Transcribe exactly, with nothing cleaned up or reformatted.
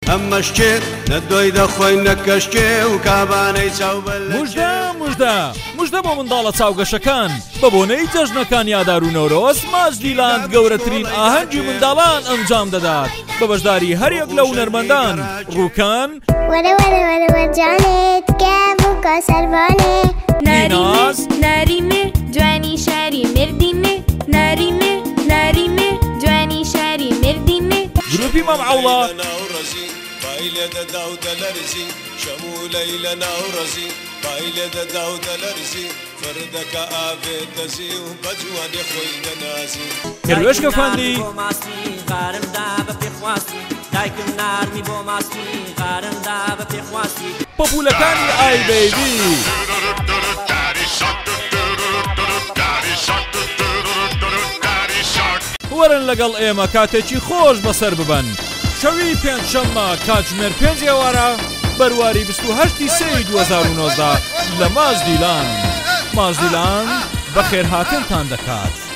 ئەمەشکێ نەدۆی دەخۆی نەکەشکێ و کابانەی چاوبەل موژدە موژدە موژدە بۆ منداڵە چاوگەشەکان بە بۆنەی جەژنەکان یادار و نەورۆز ماجدیلاند گەورەترین ئاهەنگی منداڵان ئەنجام دەدات بە بەشداری هەریەک لە هونەرمەندان ڕووکان وەرە وەرە وەرە وەرجانێت کەم و کاسەروانێ نیناز ناریمێ جوانی شاری مردیمێ ناریمێ ناریمێ جوانی شاری مردیمێ گروپی مەمعەوڵە بايلة داود الارزي شمولي لنا ورزي بايلة داود الارزي فردك آبت تزي وبجوان خوين نازي کلوشکە فاندی قارم دا بە پێخواستی دایکم نارمی بۆ ماستی قارم دا بە پێخواستی پۆپولەکانی ئای بەیبی وەرن لەگەڵ ئێمە کاتێکی خۆش بەسەر ببەن شەوی پێنجشەممە کاتژمێر پێنج ئێوارە بەرواری بیست و هەشتی سێی دوو هەزار و نۆزدە لە ماجدیلاند ماجدیلاند بەخێرهاتنتان دەکات.